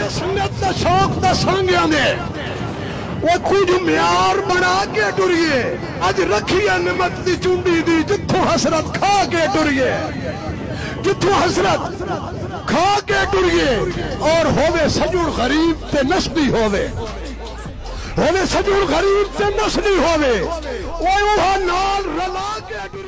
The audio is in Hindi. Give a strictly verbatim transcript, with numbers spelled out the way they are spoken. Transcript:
संगत का शौक दसांगे ने वो कुछ म्यार बना के टुर गए अज रखी निमत दी चुंडी दी जिथों हसरत खा के टुर गए जिथों हसरत खा के टुर गए और होवे सजुड़ गरीब ते नस्बी होवे होवे सजुड़ गरीब ते नस्बी होवे वो नाल रला के टुर